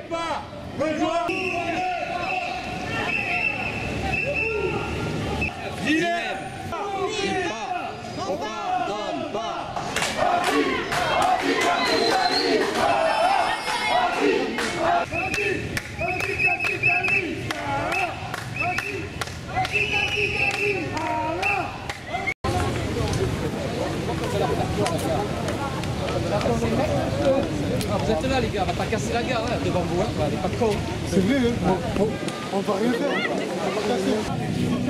pas besoin. On pardonne pas. Ah, vous êtes là les gars, on va pas casser la gare hein, devant vous, hein. On n'est pas cons. C'est vrai, hein. On va rien faire. On va pas casser.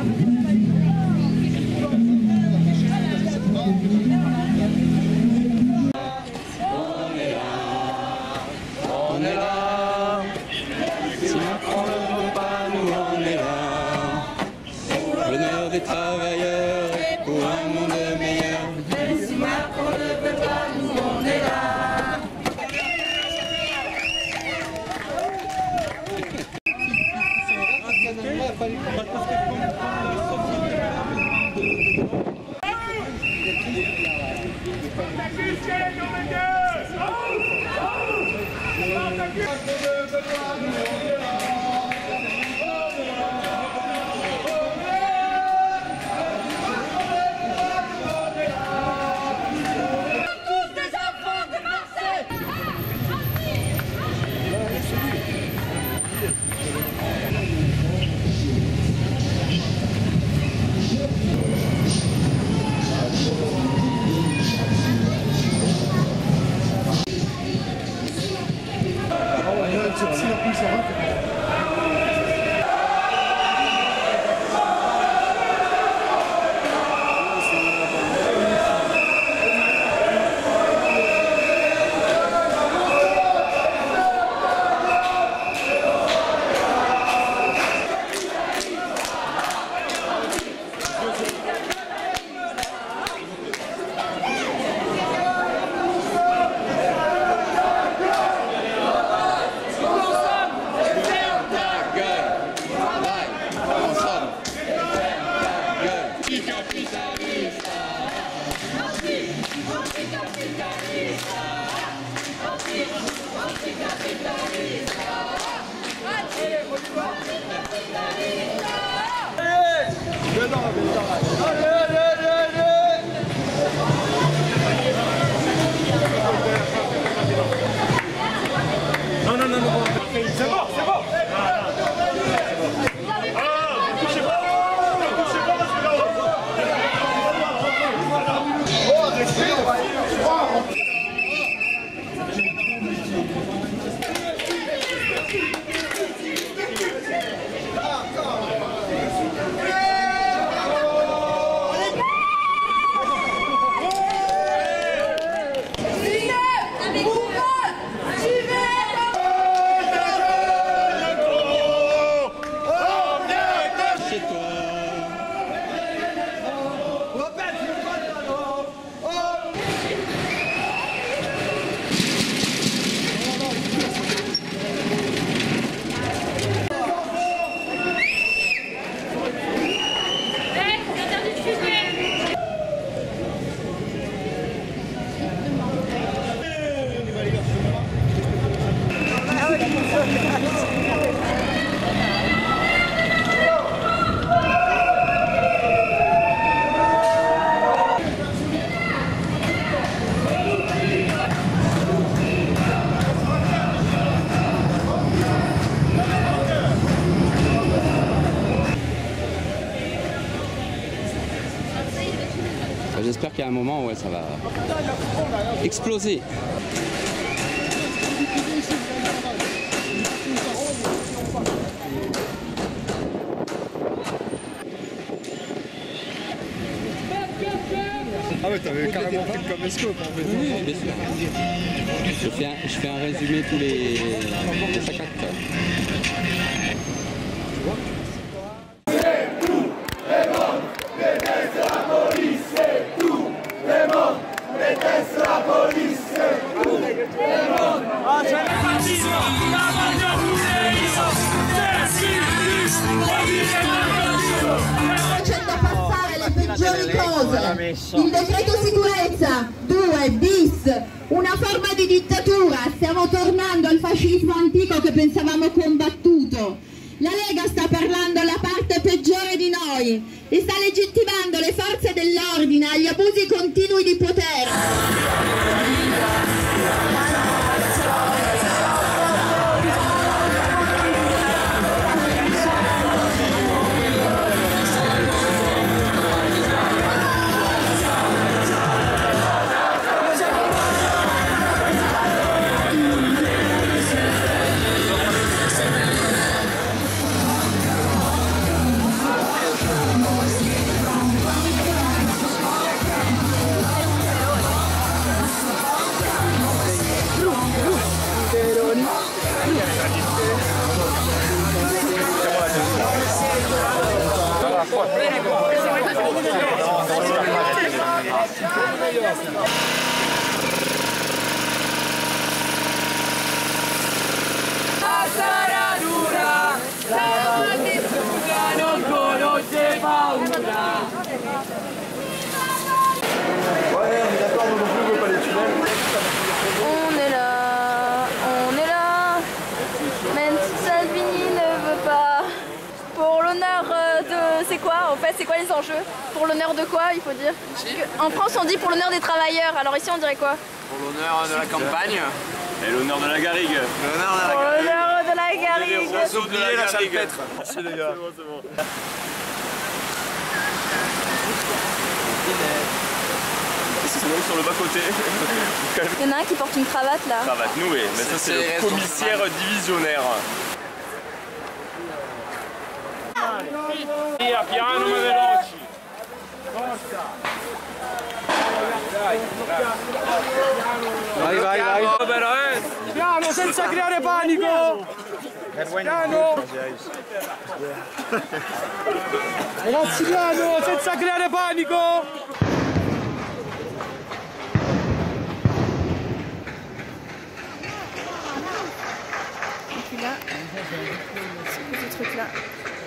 On est là. Si Macron ne veut pas, nous on est là. L'honneur des travailleurs pour un monde meilleur. Si Macron ne veut pas, nous on est là. J'espère qu'à un moment, ouais, ça va exploser. Ah ouais, t'avais carrément fait comme escope en fait. Oui, bien sûr. Je fais un résumé tous les 50 heures. Facendo passare le peggiori cose. Il decreto sicurezza 2 bis, una forma di dittatura. Stiamo tornando al fascismo antico che pensavamo combattuto. La Lega sta parlando alla parte peggiore di noi e sta legittimando le forze dell'ordine agli abusi continui di potere. On est là, même si Salvini ne veut pas. Pour l'honneur de... C'est quoi en fait? C'est quoi les enjeux? Pour l'honneur de quoi il faut dire? En France on dit pour l'honneur des travailleurs, alors ici on dirait quoi? Pour l'honneur de la campagne. Et l'honneur de la garrigue. Pour l'honneur de la garrigue. On s'oublie la salpêtre. Merci les gars. C'est bon. Sinon sur le bas-côté. Il y en a un qui porte une cravate là. Cravate nouée, mais ça c'est le commissaire divisionnaire. Piano ma veloci. Vai. Piano, senza creare panico! Piano! Ragazzi, piano, senza creare panico! Et puis là, ce truc là.